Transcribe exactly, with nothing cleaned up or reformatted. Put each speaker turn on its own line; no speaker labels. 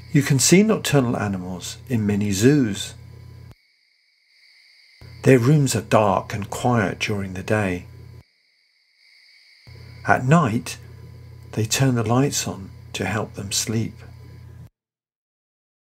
You can see nocturnal animals in many zoos. Their rooms are dark and quiet during the day. At night, they turn the lights on to help them sleep.